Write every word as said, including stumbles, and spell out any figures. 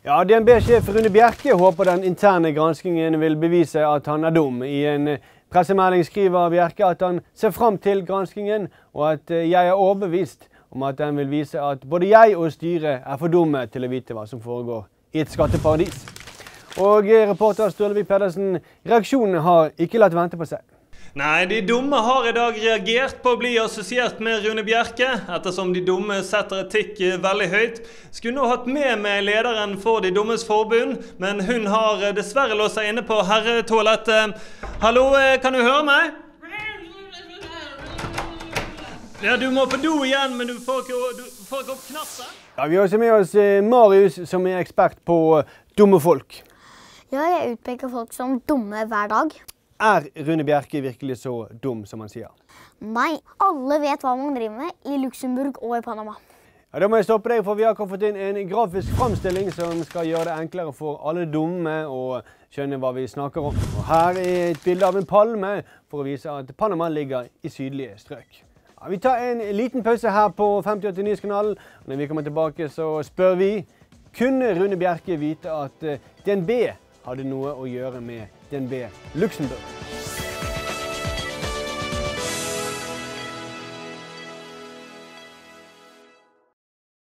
Ja, D N B-sjef Rune Bjerke håper den interne granskingen vil bevise at han er dum. I en pressemelding skriver Bjerke at han ser frem til granskingen, og at jeg er overbevist om at den vil vise at både jeg og styret er for dumme til å vite hva som foregår i et skatteparadis. Og reporter Sturlevik Pedersen, reaksjonene har ikke latt vente på seg. Nei, de dumme har i dag reagert på å bli assosiert med Rune Bjerke, ettersom de dumme setter etikk veldig høyt. Skulle nå hatt med meg lederen for de dummes forbund, men hun har dessverre låst seg inne på herretoalettet. Hallo, kan du høre meg? Ja, du må på do igjen, men du får ikke, du får ikke opp knappen. Ja, vi har også med oss Marius, som er ekspert på dumme folk. Ja, jeg utpeker folk som dumme hver dag. Er Rune Bjerke virkelig så dum som han sier? Nei, alle vet hva man driver med i Luxembourg og i Panama. Ja, da må jeg stoppe deg, for vi har fått inn en grafisk fremstilling som skal gjøre det enklere for alle dumme å skjønne hva vi snakker om. Og her er et bilde av en palme for å vise at Panama ligger i sydlige strøk. Ja, vi tar en liten pause her på femtiåtte Nyhetskanalen. Når vi kommer tilbake så spør vi, kunne Rune Bjerke vite at D N B hadde noe å gjøre med D N B Luxembourg?